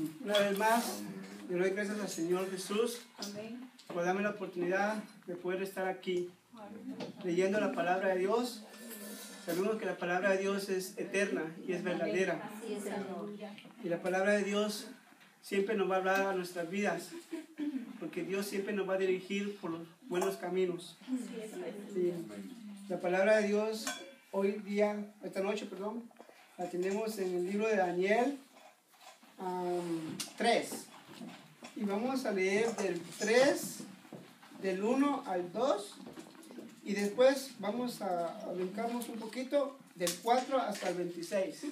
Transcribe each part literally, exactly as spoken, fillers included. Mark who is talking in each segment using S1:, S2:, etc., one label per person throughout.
S1: Una vez más, le doy gracias al Señor Jesús
S2: Amén.
S1: por darme la oportunidad de poder estar aquí leyendo la palabra de Dios. Sabemos que la palabra de Dios es eterna y es verdadera.
S2: Así es, Señor.
S1: Y la palabra de Dios siempre nos va a hablar a nuestras vidas, porque Dios siempre nos va a dirigir por los buenos caminos. Sí. La palabra de Dios hoy día, esta noche, perdón, la tenemos en el libro de Daniel um, tres. Y vamos a leer del tres, del uno al dos. Y después vamos a, a brincarnos un poquito del cuatro hasta el veintiséis.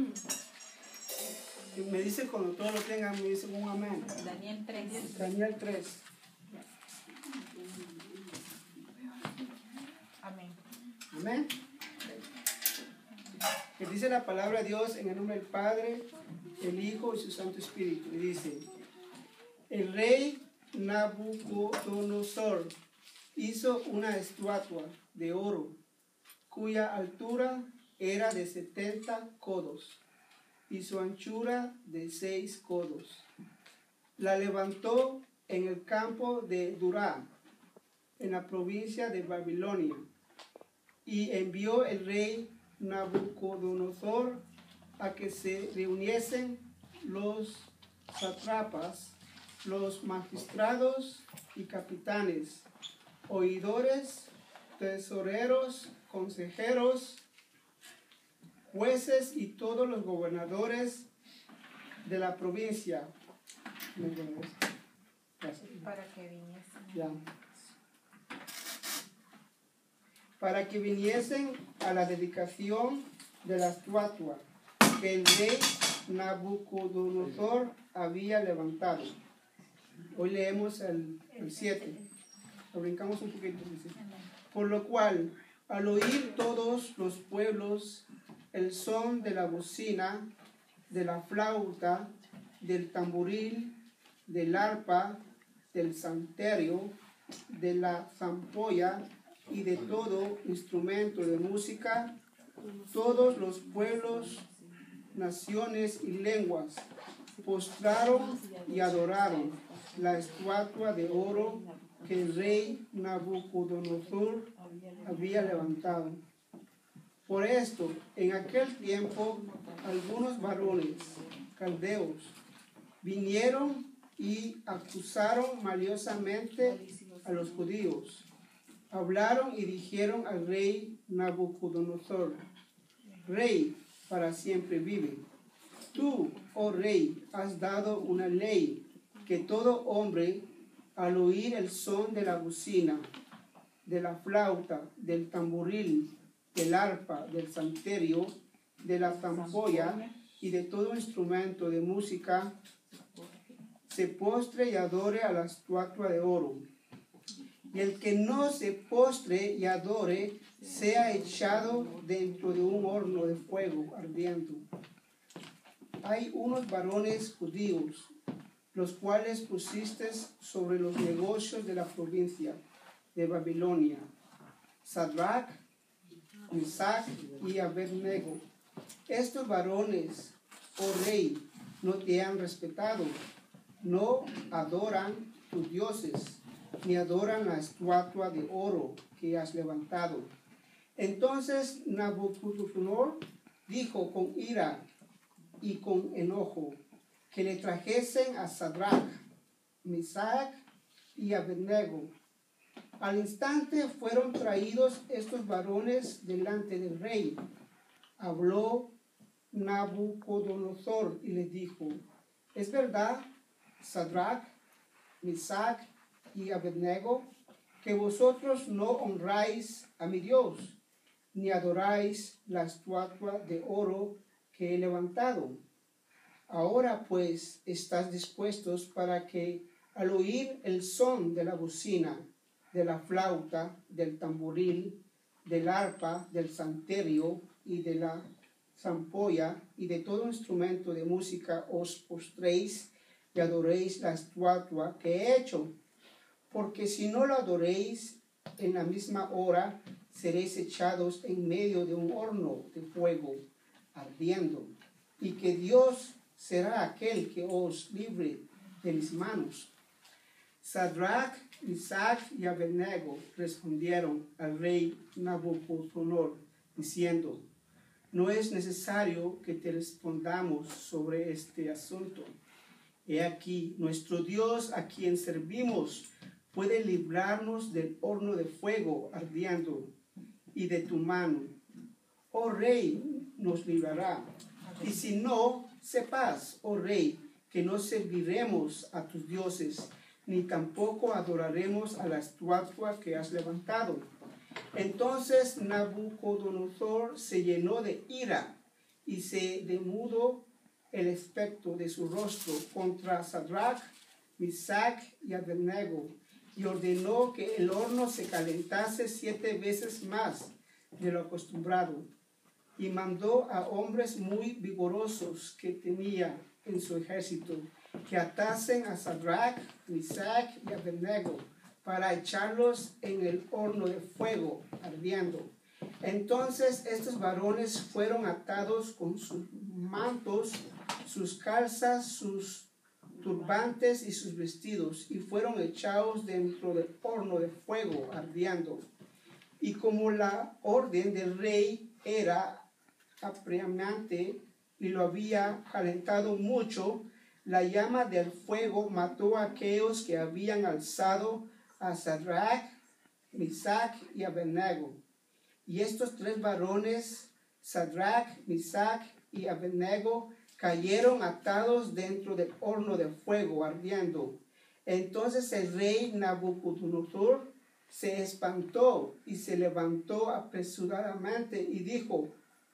S1: Y me dice cuando todos lo tengan, me dicen un amén.
S2: Daniel tres.
S1: Daniel tres.
S2: Amén.
S1: Amén. Que dice la palabra de Dios en el nombre del Padre, el Hijo y su Santo Espíritu. Y dice: el rey Nabucodonosor hizo una estatua de oro cuya altura era de setenta codos y su anchura de seis codos. La levantó en el campo de Durá, en la provincia de Babilonia, y envió el rey Nabucodonosor a que se reuniesen los sátrapas, los magistrados y capitanes, oidores, tesoreros, consejeros, jueces y todos los gobernadores de la provincia.
S2: Para que viniesen.
S1: Ya. Para que viniesen a la dedicación de la estatua que el rey Nabucodonosor había levantado. Hoy leemos el siete. Lo brincamos un poquito. Dice: por lo cual, al oír todos los pueblos el son de la bocina, de la flauta, del tamboril, del arpa, del salterio, de la zampolla y de todo instrumento de música, todos los pueblos, naciones y lenguas postraron y adoraron la estatua de oro que el rey Nabucodonosor había levantado. Por esto, en aquel tiempo, algunos varones caldeos vinieron y acusaron maliciosamente a los judíos. Hablaron y dijeron al rey Nabucodonosor: Rey, para siempre vive. Tú, oh rey, has dado una ley que todo hombre, al oír el son de la bocina, de la flauta, del tamboril, del arpa, del salterio, de la zampolla y de todo instrumento de música, se postre y adore a la estatua de oro. Y el que no se postre y adore, sea echado dentro de un horno de fuego ardiendo. Hay unos varones judíos, los cuales pusiste sobre los negocios de la provincia de Babilonia: Sadrach, Mesach y Abednego. Estos varones, oh rey, no te han respetado, no adoran tus dioses, ni adoran la estatua de oro que has levantado. Entonces Nabucodonosor dijo con ira y con enojo que le trajesen a Sadrach, Mesach y Abednego. Al instante fueron traídos estos varones delante del rey. Habló Nabucodonosor y les dijo: ¿es verdad, Sadrach, Mesach y Abednego, que vosotros no honráis a mi Dios, ni adoráis la estatua de oro que he levantado? Ahora pues estás dispuestos para que, al oír el son de la bocina, de la flauta, del tamboril, del arpa, del salterio y de la zampolla y de todo instrumento de música, os postréis y adoréis la estatua que he hecho. Porque si no lo adoréis, en la misma hora seréis echados en medio de un horno de fuego ardiendo, y que Dios será aquel que os libre de mis manos. Sadrach, Mesach y Abednego respondieron al rey Nabucodonosor, diciendo: no es necesario que te respondamos sobre este asunto. He aquí, nuestro Dios a quien servimos puede librarnos del horno de fuego ardiendo y de tu mano. Oh rey, nos librará. Y si no, sepas, oh rey, que no serviremos a tus dioses, ni tampoco adoraremos a la estatua que has levantado. Entonces Nabucodonosor se llenó de ira y se demudó el aspecto de su rostro contra Sadrach, Mesach y Abednego, y ordenó que el horno se calentase siete veces más de lo acostumbrado, y mandó a hombres muy vigorosos que tenía en su ejército que atasen a Sadrach, Mesach y Abednego para echarlos en el horno de fuego ardiendo. Entonces estos varones fueron atados con sus mantos, sus calzas, sus turbantes y sus vestidos, y fueron echados dentro del horno de fuego ardiendo. Y como la orden del rey era apremiante y lo había calentado mucho, la llama del fuego mató a aquellos que habían alzado a Sadrach, Mesach y Abednego. Y estos tres varones, Sadrach, Mesach y Abednego, cayeron atados dentro del horno de fuego ardiendo. Entonces el rey Nabucodonosor se espantó y se levantó apresuradamente y dijo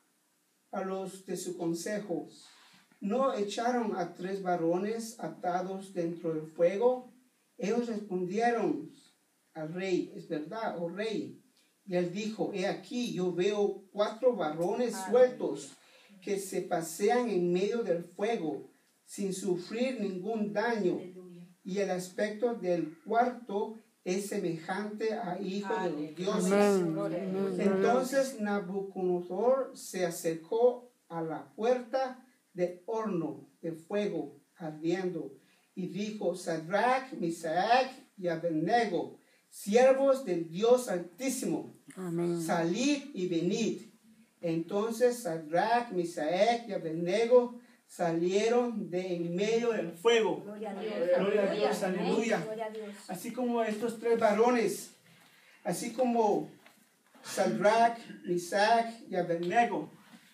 S1: a los de su consejo: ¿no echaron a tres varones atados dentro del fuego? Ellos respondieron al rey: es verdad, oh rey. Y él dijo: he aquí, yo veo cuatro varones sueltos que se pasean en medio del fuego sin sufrir ningún daño. Y el aspecto del cuarto es semejante a hijo de los dioses. Amén. Entonces Nabucodonosor se acercó a la puerta del horno de fuego ardiendo y dijo: Sadrach, Mesach y Abednego, siervos del Dios Altísimo, amén, salid y venid. Entonces Sadrach, Mesach y Abednego salieron de en medio del fuego. Gloria a Dios, Gloria a Dios, aleluya. Gloria a Dios. Así como estos tres varones, así como Sadrach, Mesach y Abednego,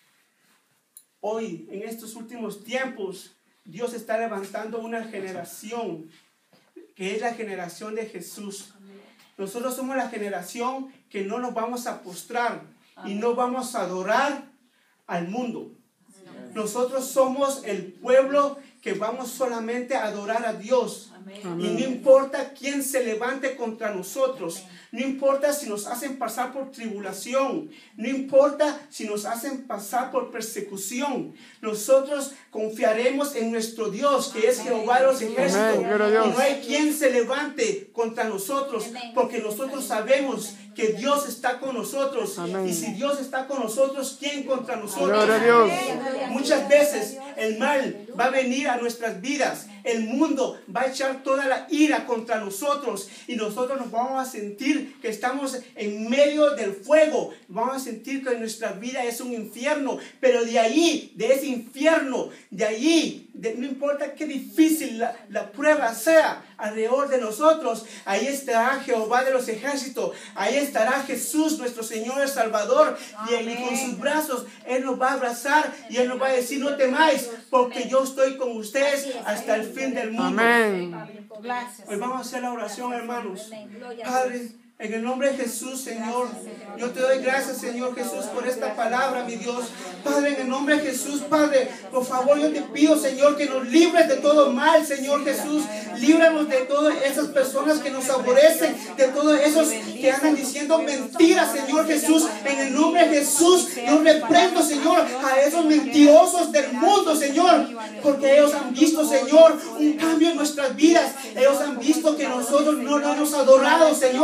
S1: hoy en estos últimos tiempos Dios está levantando una generación que es la generación de Jesús. Nosotros somos la generación que no nos vamos a postrar y no vamos a adorar al mundo. Nosotros somos el pueblo que vamos solamente a adorar a Dios. Amén. Y no importa quién se levante contra nosotros, no importa si nos hacen pasar por tribulación, no importa si nos hacen pasar por persecución, nosotros confiaremos en nuestro Dios, que es Jehová de los ejércitos. Y no hay quien se levante contra nosotros, porque nosotros sabemos que Dios está con nosotros. Amén. Y si Dios está con nosotros, ¿quién contra nosotros? Dios. Muchas veces el mal va a venir a nuestras vidas. El mundo va a echar toda la ira contra nosotros y nosotros nos vamos a sentir que estamos en medio del fuego. Vamos a sentir que nuestra vida es un infierno, pero de ahí, de ese infierno, de ahí, de, no importa qué difícil la, la prueba sea alrededor de nosotros, ahí estará Jehová de los ejércitos, ahí estará Jesús, nuestro Señor el Salvador, y, y con sus brazos Él nos va a abrazar y Él nos va a decir: no temáis, porque yo estoy con ustedes hasta el fin del mundo. Amén. Hoy vamos a hacer la oración, hermanos. Padre, en el nombre de Jesús, Señor, yo te doy gracias, Señor Jesús, por esta palabra, mi Dios. Padre, en el nombre de Jesús, Padre, por favor, yo te pido, Señor, que nos libres de todo mal, Señor Jesús. Líbranos de todas esas personas que nos aborrecen, de todos esos que andan diciendo mentiras, Señor Jesús. En el nombre de Jesús, yo reprendo, Señor, a esos mentirosos del mundo, Señor, porque ellos han visto, Señor, un cambio en nuestras vidas. Ellos han visto que nosotros no lo hemos adorado, Señor,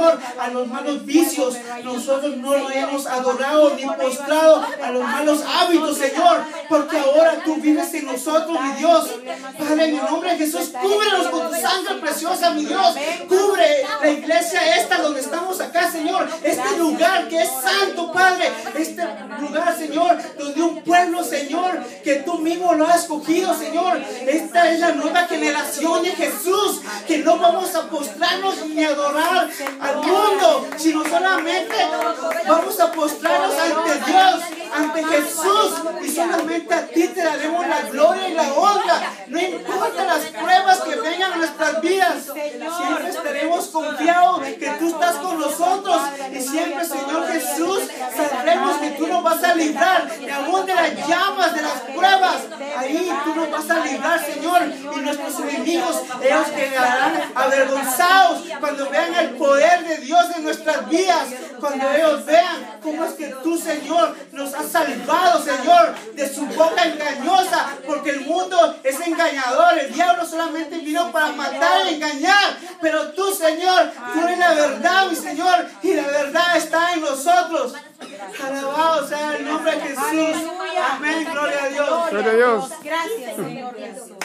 S1: a los malos vicios, nosotros no lo hayamos adorado ni postrado a los malos hábitos, Señor, porque ahora tú vives en nosotros, mi Dios. Padre, en el nombre de Jesús, cúbrenos con tu sangre preciosa, mi Dios. Cubre la iglesia esta donde estamos acá, Señor, este lugar que es santo, Padre, este lugar, Señor, donde un pueblo, Señor, que tú mismo lo has escogido, Señor. Esta es la nueva generación de Jesús, que no vamos a postrarnos ni adorar al mundo, sino solamente vamos a postrarnos ante Dios, ante Jesús, y solamente a ti te daremos la gloria y la honra. No importa las pruebas que vengan a nuestras vidas, siempre estaremos confiados que tú estás con nosotros, y siempre, Señor Jesús, sabremos que tú nos vas a librar, y aún de las llamas, de las pruebas, ahí tú nos vas a librar, Señor, y nuestros enemigos, ellos quedarán avergonzados cuando vean el poder de Dios en nuestras vidas, cuando ellos vean cómo es que tú, Señor, nos has salvado, Señor, de su boca engañosa, porque el mundo es engañador, el diablo solamente vino para matar y engañar, pero tú, Señor, tú eres la verdad, mi Señor, y la verdad está en nosotros. Alabado sea el nombre de Jesús. Amén, gloria a Dios.
S3: Gloria a Dios.
S2: Gracias, Señor Jesús.